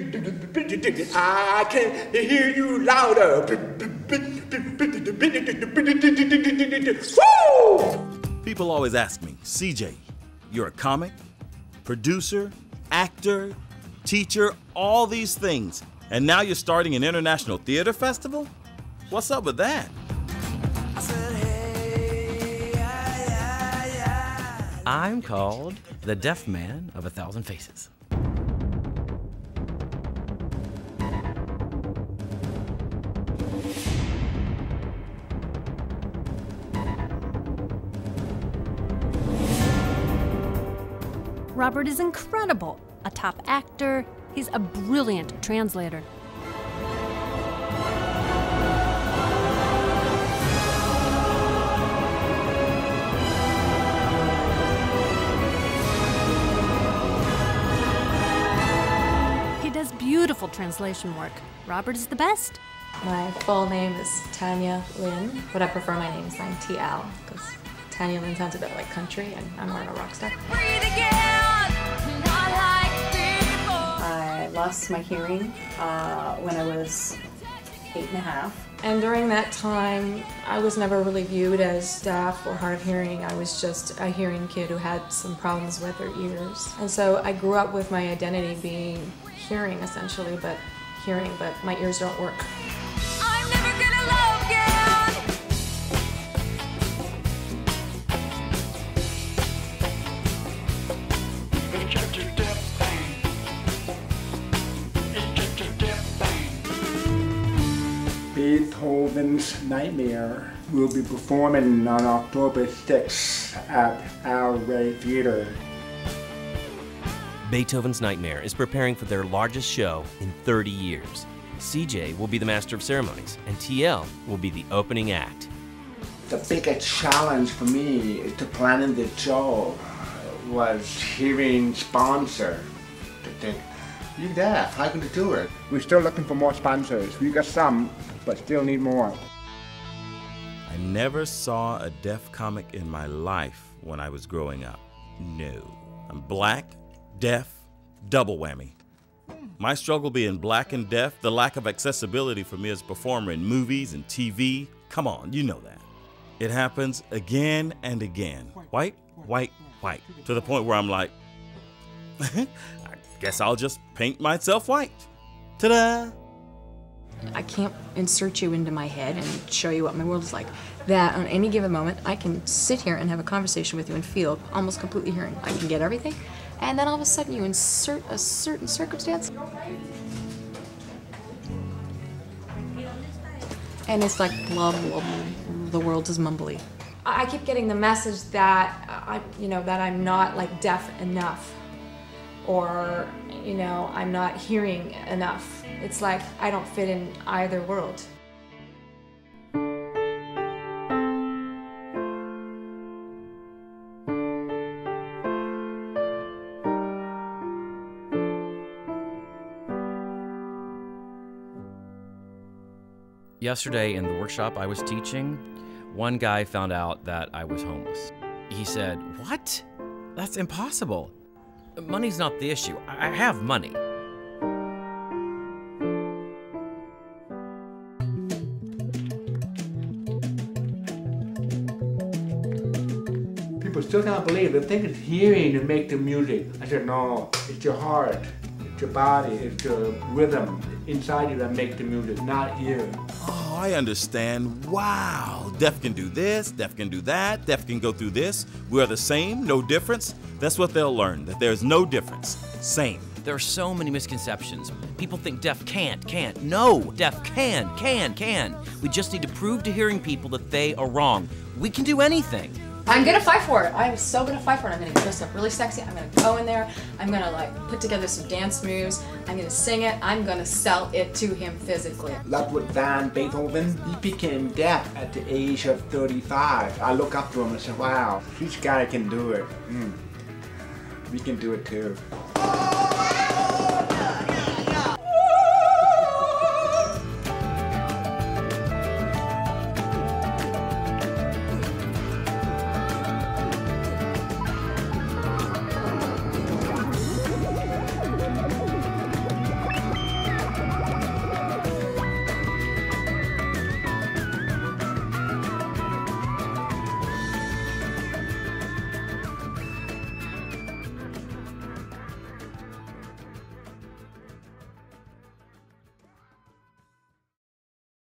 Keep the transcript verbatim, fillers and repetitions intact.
I can hear you louder. Woo! People always ask me, C J, you're a comic, producer, actor, teacher, all these things, and now you're starting an international theater festival? What's up with that? I'm called the Deaf Man of a Thousand Faces. Robert is incredible. A top actor, he's a brilliant translator. He does beautiful translation work. Robert is the best. My full name is Tanya Lynn, but I prefer my name sign T L, because Tanya Lynn sounds a bit like country, and I'm more of a rock star. I lost my hearing uh, when I was eight and a half. And during that time, I was never really viewed as deaf or hard of hearing. I was just a hearing kid who had some problems with their ears. And so I grew up with my identity being hearing, essentially, but hearing, but my ears don't work. I'm never gonna love again. It's just a deaf thing. It's just a deaf thing. Beethoven's Nightmare will be performing on October sixth at our Ray Theater. Beethoven's Nightmare is preparing for their largest show in thirty years. C J will be the master of ceremonies, and T L will be the opening act. The biggest challenge for me to planning the show was hearing sponsor to think, you deaf, how can you do it? We're still looking for more sponsors. We got some, but still need more. I never saw a deaf comic in my life when I was growing up. No. I'm black, deaf, double whammy. My struggle being black and deaf, the lack of accessibility for me as a performer in movies and T V, come on, you know that. It happens again and again. White, white, white. To the point where I'm like, I guess I'll just paint myself white. Ta-da! I can't insert you into my head and show you what my world is like. That on any given moment, I can sit here and have a conversation with you and feel almost completely hearing. I can get everything, and then all of a sudden you insert a certain circumstance, and it's like blah, blah, blah, the world is mumbly. I keep getting the message that I, you know, that I'm not like deaf enough, or you know, I'm not hearing enough. It's like I don't fit in either world. Yesterday in the workshop I was teaching, one guy found out that I was homeless. He said, "What? That's impossible. Money's not the issue. I have money." People still can't believe it. They think it's hearing to make the music. I said, no, it's your heart, it's your body, it's your rhythm inside you that makes the music, not ear. Oh, I understand. Wow. Deaf can do this, deaf can do that, deaf can go through this. We're the same, no difference. That's what they'll learn, that there's no difference. Same. There are so many misconceptions. People think deaf can't, can't. No, deaf can, can, can. We just need to prove to hearing people that they are wrong. We can do anything. I'm gonna fight for it. I'm so gonna fight for it. I'm gonna dress up really sexy. I'm gonna go in there. I'm gonna like put together some dance moves. I'm gonna sing it. I'm gonna sell it to him physically. Ludwig van Beethoven, he became deaf at the age of thirty-five. I look up to him and say, wow, this guy can do it. Mm. We can do it too.